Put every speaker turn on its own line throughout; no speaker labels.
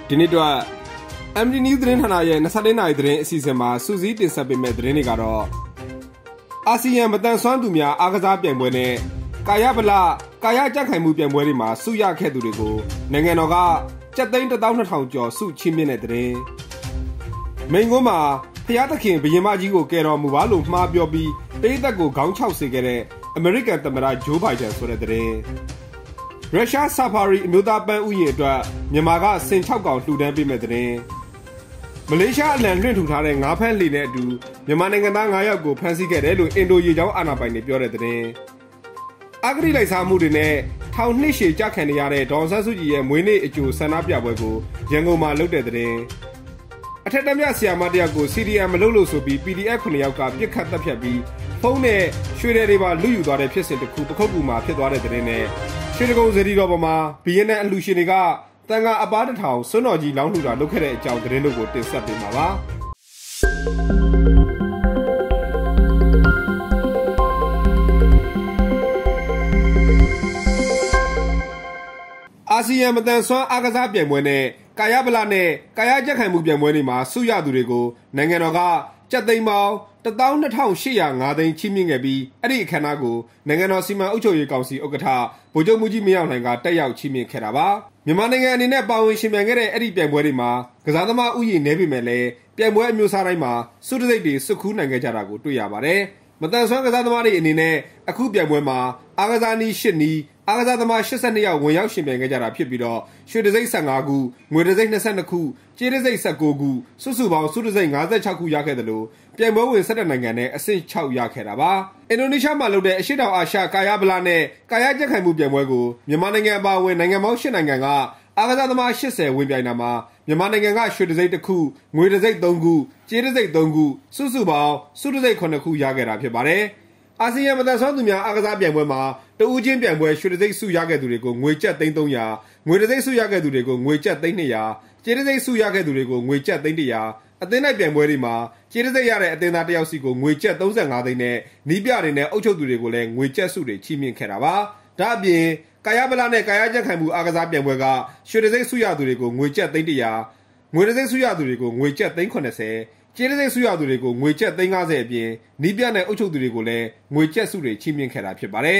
ဒီနေ့တော့ MD News သတင်းဌာနရဲ့24နာရီသတင်းအစီအစဉ်မှာစူးစီးတင်ဆက်ပေးမယ့်သတင်းတွေကတော့အာဆီယံမတန်ဆွမ်းသူများအားကစားပြိုင်ပွဲနဲ့ကာယဗလကာယကြက်ခိုင်မှုပြိုင်ပွဲတွေမှာဆုရခဲ့သူတွေကိုနိုင်ငံတော်ကကျပ်သိန်း 12,000 ကျော်ဆုချီးမြှင့်တဲ့သတင်းမိန်ကုန်းမှာဖျားသခင်ဘုရင်မကြီးကိုကယ်တော်မူပါလို့မှားပြောပြီးပိတ်သက်ကိုခေါင်းခြောက်စေခဲ့တဲ့အမေရိကန်သမ္မတဂျိုးဘိုင်ဒန်ဆိုတဲ့သတင်းရုရှားဆာဖာရီအမျိုးသားပန်းဥယျာဉ်အတွက်မြန်မာကဆင်6កောင်လှူဒန်းပေးမဲ့သတင်းမလေးရှားအလံလွှင့်ထူထားတဲ့ငါးဖမ်းလှေနဲ့အတူမြန်မာနိုင်ငံသား9ယောက်ကိုဖမ်းဆီးခဲ့တယ်လို့အင်ဒိုရေကြောင်းအာဏာပိုင်တွေပြောတဲ့သတင်းအဂတိလိုက်စားမှုတွေနဲ့ထောင်နှစ်ရှည်ကြာခံနေရတဲ့ဒေါ်ဆန်းစုကြည်ရဲ့မွေးနေ့အကြိုဆန္ဒပြပွဲကိုရန်ကုန်မှာလုပ်တဲ့သတင်းအထက်တန်းမြဆရာမတယောက်ကို CDM မလုပ်လို့ဆိုပြီး PDF 9ယောက်ကပြစ်ခတ်တပ်ဖြတ်ပြီးဖုန်းနဲ့ရွှေတွေပါလူယူသွားတဲ့ဖြစ်စဉ်တစ်ခုပခုတ်ကူမှာဖြစ်သွားတဲ့သတင်းနဲ့ရွှေတကုံစရီတော်ပေါ်မှာ BNN အလူရှင်တွေကတန်ခါအပားတစ်ထောင်စွန်းတော်ကြီးလောင်းလှူတာလုပ်ခဲ့တဲ့အကြောင်းသတင်းတို့ကိုတင်ဆက်ပေးမှာပါအာဆီယံမတန်ဆွမ်းအားကစားပြိုင်ပွဲနဲ့ကာယဗလနဲ့ကာယကြက်ခိုင်မှုပြိုင်ပွဲတွေမှာဆုရသူတွေကိုနိုင်ငံတော်ကကျပ်သိန်းပေါင်း 12,805 သိန်းချီးမြှင့်ခဲ့ပြီးအဲ့ဒီအခမ်းအနားကိုနိုင်ငံတော်စီမံအုပ်ချုပ်ရေးကောင်စီဥက္ကဋ္ဌဗိုလ်ချုပ်မှုကြီးမင်းအောင်လှိုင်ကတက်ရောက်ချီးမြှင့်ခဲ့တာပါမြန်မာနိုင်ငံအနေနဲ့ပါဝင်ရှင်ပြိုင်ခဲ့တဲ့အဲ့ဒီပြိုင်ပွဲတွေမှာကစားသမားဥယျာဉ်နေပြီမဲ့လည်းပြိုင်ပွဲအမျိုးအစားတိုင်းမှာစုတစိတ်တွေစုခူးနိုင်ခဲ့ကြတာကိုတွေ့ရပါတယ်မတန်ဆွမ်းကစားသမားတွေအနေနဲ့အခုပြိုင်ပွဲမှာအားကစားနည်း8နည်းအားကစားသမား82ယောက်ဝင်ရောက်ရှင်ပြိုင်ခဲ့ကြတာဖြစ်ပြီးတော့ရွှေတစိမ့်15ခုငွေတစိမ့်22ခုကြေးတစိမ့်19ခုစုစုပေါင်းစုတစိမ့်56ခုရခဲ့တယ်လို့ပြိုင်ပွဲဝင်17နိုင်ငံနဲ့အဆင့်6ရခဲ့တာပါအင်ဒိုနီးရှားမှာလုပ်တဲ့အရှေ့တောင်အာရှကာယဗလာနဲ့ကာယကြက်ခိုင်မှုပြိုင်ပွဲကိုမြန်မာနိုင်ငံအပါအဝင်နိုင်ငံပေါင်း8နိုင်ငံကအားကစားသမား80ဝင်ပြိုင်တာမှာမြန်မာနိုင်ငံကရွှေတစိမ့်1ခုငွေတစိမ့်3ခုကြေးတစိမ့်3ခုစုစုပေါင်းစုတစိမ့်9ခုရခဲ့တာဖြစ်ပါတယ်အာဆီယံမတန်ဆွမ်းသူများအားကစားပြိုင်ပွဲမှာတဦးချင်းပြိုင်ပွဲရွှေတစိမ့်ဆုရခဲ့သူတွေကိုငွေကျပ်သိန်း300ငွေတစိမ့်ဆုရခဲ့သူတွေကိုငွေကျပ်သိန်း200ကြေးတစိမ့်ဆုရခဲ့သူတွေကိုငွေကျပ်သိန်း100အသင်းလိုက်ပြိုင်ပွဲတွေမှာကြေးတစိမ့်ရတဲ့အသင်းသားတယောက်စီကိုငွေကျပ်35သိန်းနဲ့နီးပြတွေနဲ့အုပ်ချုပ်သူတွေကိုလည်းငွေကျပ်ဆုတွေချီးမြှင့်ခဲ့တာပါဒါအပြင်ကာယဗလနဲ့ကာယကြက်ခိုင်မှုအားကစားပြိုင်ပွဲကရွှေတစိမ့်ဆုရသူတွေကိုငွေကျပ်သိန်း100ငွေတစိမ့်ဆုရသူတွေကိုငွေကျပ်သိန်း80ကျေးတစိမ့်ဆုရသူတွေကိုငွေကျပ်သိန်း50အပြင်နီးပြနဲ့အုပ်ချုပ်သူတွေကိုလည်းငွေကျပ်ဆုတွေချီးမြှင့်ခဲ့တာဖြစ်ပါတယ်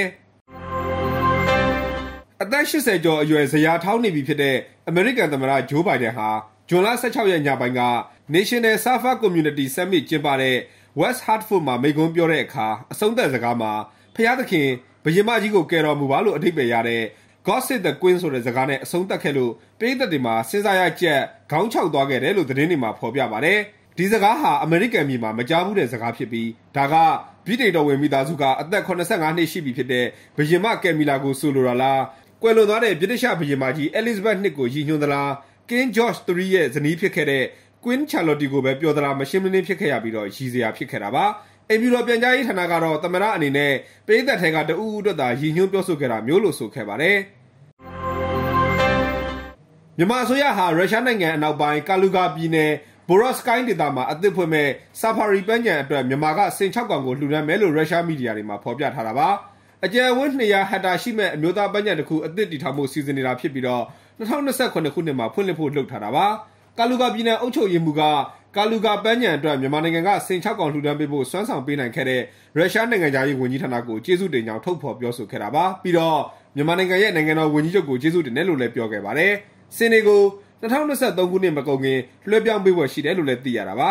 အသက်80ကျော်အရွယ်ဇယားထောင်းနေပြီဖြစ်တဲ့အမေရိကန်သမ္မတဂျိုးဘိုင်ဒန်ဟာဇွန်လ16ရက်ညပိုင်းက National Surfer Community Summit ကျင်းပတဲ့ West Hartford မှာမိန့်ခွန်းပြောတဲ့အခါအဆုံးသတ်စကားမှာဖျားသခင်ဘုရင်မကြီးကိုကယ်တော်မူပါလို့အဓိပ္ပာယ်ရတဲ့ God Save the Queen ဆိုတဲ့စကားနဲ့အဆုံးသတ်ခဲ့လို့ပရိသတ်တွေမှာစဉ်းစားရကြက်ခေါင်းခြောက်သွားခဲ့တယ်လို့သတင်းတွေမှာဖော်ပြပါတယ်ဒီစကားဟာအမေရိကန်ပြည်မှာမကြားဘူးတဲ့စကားဖြစ်ပြီးဒါကဗြိတိန်တော်ဝင်မိသားစုကအသက်85နှစ်ရှိပြီဖြစ်တဲ့ဘုရင်မကယ်မီလာကိုဆိုလိုတာလားကွယ်လွန်သွားတဲ့ဗြိတိရှဘုရင်မကြီး Elizabeth II ကိုရည်ညွှန်းသလား King George III ရဲ့ဇနီးဖြစ်ခဲ့တဲ့ Queen Charlotte ကိုပဲပြောသလားမရှင်းမလင်းဖြစ်ခဲ့ရပြီးတော့ရည်စရာဖြစ်ခဲ့တာပါအိမ်ဖြူတော်ပြန်ကြားရေးဌာနကတော့သမ္မတအနေနဲ့ပရိသတ်ထဲကတအူးဦးအတွက်သာရည်ညွှန်းပြောဆိုခဲ့တာမျိုးလို့ဆိုခဲ့ပါတယ်မြန်မာအစိုးရဟာရုရှားနိုင်ငံအနောက်ပိုင်းကာလူဂါပြည်နယ်ဘိုရော့စကိုင်းဒေသမှာအသစ်ဖွင့်မဲ့ဆာဖာရီပန်းခြံအတွက်မြန်မာကဆင်6កောင်ကိုလှူဒန်းမယ်လို့ရုရှားမီဒီယာတွေမှာဖော်ပြထားတာပါအကျယ်ဝန်း200ဟက်တာရှိမဲ့အမျိုးသားပန်းခြံတစ်ခုအသစ်တည်ထောင်မှုစီစဉ်နေတာဖြစ်ပြီးတော့2029ခုနှစ်မှာဖွင့်လှစ်ဖို့လှုပ်ထားတာပါကာလူဂါပြည်နယ်အုပ်ချုပ်ရေးမှူးကကာလူဂါပန်းခြံအတွက်မြန်မာနိုင်ငံကဆင်6កောင်လှူဒန်းပေးဖို့စွမ်းဆောင်ပေးနိုင်ခဲ့တဲ့ရုရှားနိုင်ငံသားရေးဝန်ကြီးဌာနကိုကျေးဇူးတင်ကြောင်းထုတ်ဖော်ပြောဆိုခဲ့တာပါပြီးတော့မြန်မာနိုင်ငံရဲ့နိုင်ငံတော်ဝန်ကြီးချုပ်ကိုကျေးဇူးတင်တယ်လို့လည်းပြောခဲ့ပါတယ်စင်တွေကို2023ခုနှစ်မကုန်ခင်လွှဲပြောင်းပေးဖို့ရှိတယ်လို့လည်းသိရတာပါ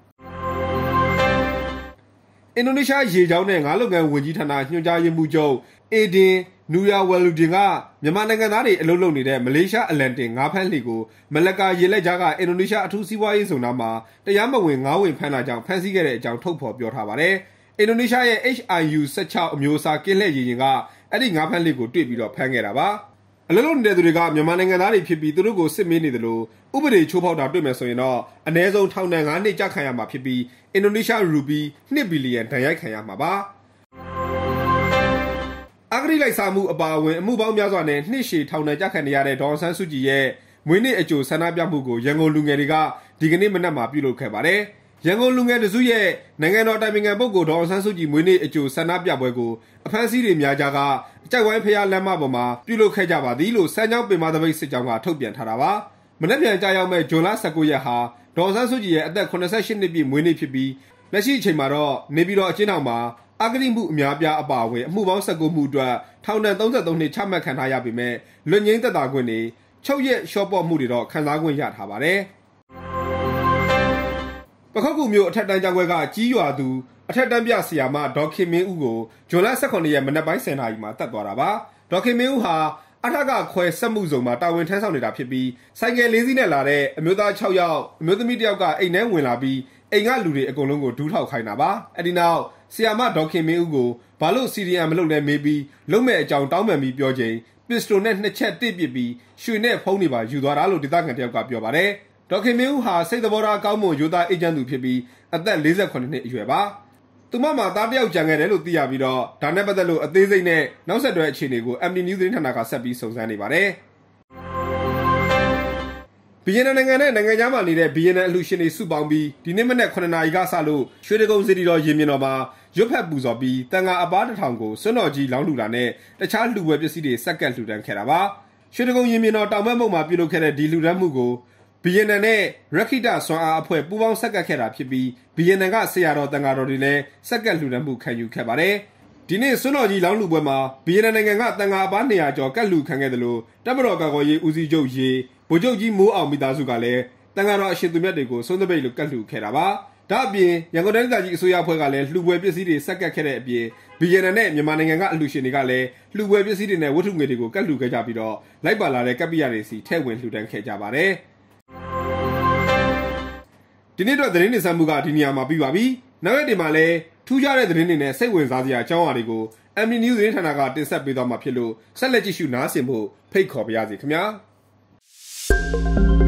အင်ဒိုနီးရှားရေကြောင်းနဲ့ငါးလုပ်ငန်းဝန်ကြီးဌာနညွှန်ကြားရေးမှူးချုပ်အေဒင်နူယာဝယ်လူဒင်ကမြန်မာနိုင်ငံသားတွေအလုပ်လုပ်နေတဲ့မလေးရှားအလန်တင်ငါးဖမ်းလှေကိုမလကာရေလက်ကြားကအင်ဒိုနီးရှားအထူးစီးပွားရေးဇုံနာမှာတရားမဝင်ငါးဝင်ဖမ်းတာကြောင့်ဖမ်းဆီးခဲ့တဲ့အကြောင်းထုတ်ဖော်ပြောထားပါတယ်အင်ဒိုနီးရှားရဲ့ HIU 16အမျိုးအစားကင်းလှည့်ရေယာဉ်ကအဲ့ဒီငါးဖမ်းလှေကိုတွေ့ပြီးတော့ဖမ်းခဲ့တာပါအလုပ်လုပ်နေတဲ့သူတွေကမြန်မာနိုင်ငံသားတွေဖြစ်ပြီးသူတို့ကိုစစ်မေးနေတယ်လို့ဥပဒေချိုးဖောက်တာတွေ့မယ်ဆိုရင်တော့အနည်းဆုံးထောင်ဒဏ်9နှစ်ကြာခံရမှာဖြစ်ပြီးအင်ဒိုနီးရှားရူပီ2ဘီလီယံဒဏ်ရိုက်ခံရမှာပါအဂတိလိုက်စားမှုအပါအဝင်အမှုပေါင်းများစွာနဲ့နှစ်ရှည်ထောင်ဒဏ်ကြာခံနေရတဲ့ဒေါ်ဆန်းစုကြည်ရဲ့မွေးနေ့အကြိုဆန္ဒပြမှုကိုရန်ကုန်လူငယ်တွေကဒီကနေ့မနက်မှာပြုလုပ်ခဲ့ပါတယ်ရန်ကုန်လူငယ်တစုရဲ့နိုင်ငံတော်တိုင်ပင်ခံပုဂ္ဂိုလ်ဒေါ်အောင်ဆန်းစုကြည်မွေးနေ့အကြိုဆန္ဒပြပွဲကိုအဖမ်းဆီးတွေများကြကအကြိုက်ဝိုင်းဖျားလမ်းမပေါ်မှာပြုလုပ်ခဲ့ကြပါသည်လို့စမ်းချောင်းပင်မသပိတ်စစ်ကြောင်းကထုတ်ပြန်ထားတာပါမနေ့ပြန်ကြာရောက်မဲ့ဇွန်လ19ရက်ဟာဒေါ်ဆန်းစုကြည်ရဲ့အသက်88နှစ်ပြည့်မွေးနေ့ဖြစ်ပြီးလက်ရှိအချိန်မှာတော့နေပြည်တော်အကျဉ်းထောင်မှာအဂတိမှုအများပြားအပါအဝင်အမှုပေါင်း19မှုအတွက်ထောင်ဒဏ်33နှစ်ချမှတ်ခံထားရပေမဲ့လွတ်ငြိမ်းသက်သာခွင့်တွေချုပ်ရက်ရှော့ပေါ့မှုတွေတော့ခံစားခွင့်ရထားပါတယ်။ပခုက္ကူမြို့အထက်တန်းကျောင်းခွဲကကြီးရွာသူအထက်တန်းပြဆရာမဒေါ်ခင်မင်းဦးကိုဇွန်လ18ရက်မနက်ပိုင်း10:00 နာရီမှာတပ်သွားတာပါ။ဒေါ်ခင်မင်းဦးဟာအထက်ကခွဲစက်မှုစုံမှာတာဝန်ထမ်းဆောင်နေတာဖြစ်ပြီးဆိုင်ကယ်4စီးနဲ့လာတဲ့အမျိုးသား6ယောက်အမျိုးသမီး1ယောက်ကအိမ်ထဲဝင်လာပြီးအိမ်ကလူတွေအကုန်လုံးကိုဒူးထောက်ခိုင်းတာပါ။အဲဒီနောက်ဆီယာမဒေါ်ခင်မင်းဦးကိုဘာလို့ CDM မလုပ်လဲမေးပြီးလုံးမဲ့အကြောင်းတောင်းပန်ပြီးပြောချိန်ပစ္စတိုနဲ့2ချက်တစ်ပစ်ပြီးရွှေနဲ့ဖုံးတွေပါယူသွားတာလို့ဒေသခံတယောက်ကပြောပါတယ်။ဒေါ်ခင်မင်းဦးဟာစိတ်သဘောထားကောင်းမွန်ရိုးသားအေဂျင့်သူဖြစ်ပြီးအသက်48နှစ်အရွယ်ပါ။သူမမှာသားတယောက်ကြံခဲ့တယ်လို့သိရပြီးတော့ဒါနဲ့ပတ်သက်လို့အသေးစိတ်နဲ့နောက်ဆက်တွဲအခြေအနေကို MD News သတင်းဌာနကဆက်ပြီးစုံစမ်းနေပါတယ်။ဗီယက်နမ်နိုင်ငံနဲ့နိုင်ငံခြားမှာနေတဲ့ဗီယက်နမ်အလှူရှင်တွေစုပေါင်းပြီးဒီနေ့မနက်9:00 နာရီကစလို့ရွှေတကုံစီတီတော်ရင်မြင်တော်မှာရွတ်ဖက်ပူဇော်ပြီးတန်ဃာအပါး1000ကိုစွန်းတော်ကြီးလောင်းလှူတာနဲ့တခြားလှူပွဲပစ္စည်းတွေစက္ကန့်လှူဒန်းခဲ့တာပါရွှေတကုံရင်မြင်တော်တောင်ဘက်မုံမှာပြုလုပ်ခဲ့တဲ့ဒီလှူဒန်းမှုကိုဗီယက်နမ်နဲ့ရခိတဆွမ်းအားအဖွဲ့ပူးပေါင်းစက္ကန့်ခဲ့တာဖြစ်ပြီးဗီယက်နမ်ကဆရာတော်တန်ဃာတော်တွေလည်းစက္ကန့်လှူဒန်းမှုခံယူခဲ့ပါတယ်ဒီနေ့စွန်းတော်ကြီးလောင်းလှူပွဲမှာဗီယက်နမ်နိုင်ငံကတန်ဃာအပါး200ကျော်ကတ်လှူခံခဲ့တယ်လို့တပ်မတော်ကာကွယ်ရေးဦးစီးချုပ်ရေဗိုလ်ချုပ်ကြီးမိုးအောင်မိသားစုကလည်းတန်ဃာတော်အရှင်သူမြတ်တွေကိုစွန်းတပိတ်လို့ကတ်လှူခဲ့တာပါဒါအပြင်ရန်ကုန်တိုင်းဒေသကြီးအစိုးရအဖွဲ့ကလည်းလှူပွဲပစ္စည်းတွေစက္ကန့်ခဲ့တဲ့အပြင်ဗီယက်နမ်နဲ့မြန်မာနိုင်ငံကအလှူရှင်တွေကလည်းလှူပွဲပစ္စည်းတွေနဲ့ဝတ္ထုငွေတွေကိုကတ်လှူခဲ့ကြပြီးတော့လိုက်ပါလာတဲ့ကပ္ပိယတွေစီထည့်ဝင်လှူဒန်းခဲ့ကြပါတယ်ဒီနေ့တော့သတင်းနေစမှုကဒီနေရာမှာပြီးပါပြီနောက်ရက်ဒီမှာလည်းထူးခြားတဲ့သတင်းတွေနဲ့စိတ်ဝင်စားစရာအကြောင်းအရာတွေကို MD News သတင်းဌာနကတင်ဆက်ပေးသွားမှာဖြစ်လို့ဆက်လက်ကြည့်ရှုနားဆင်ဖို့ဖိတ်ခေါ်ပါရစေခင်ဗျာ